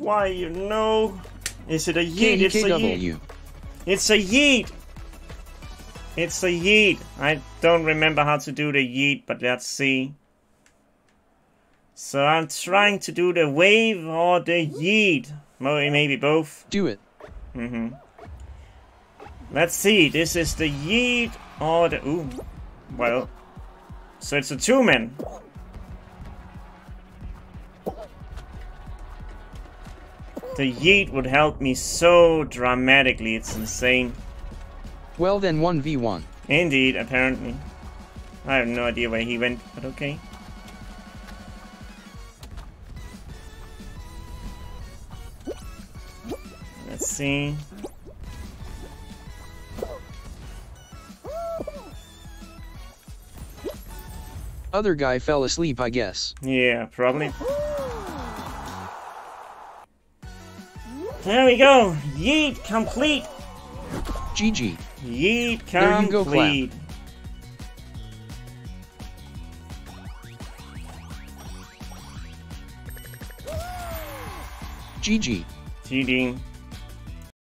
Why, you know? Is it a yeet? It's a yeet. It's a yeet. It's a yeet. I don't remember how to do the yeet, but let's see. So I'm trying to do the wave or the yeet. Maybe both. Do it. Let's see. This is the yeet or the... Ooh. Well. So it's a two-man. The yeet would help me so dramatically. It's insane. Well then 1v1. Indeed, apparently. I have no idea where he went, but okay. Let's see. Other guy fell asleep, I guess. Yeah, probably. There we go. Yeet complete. GG. Yeet complete. There you go, clap. GG. GG.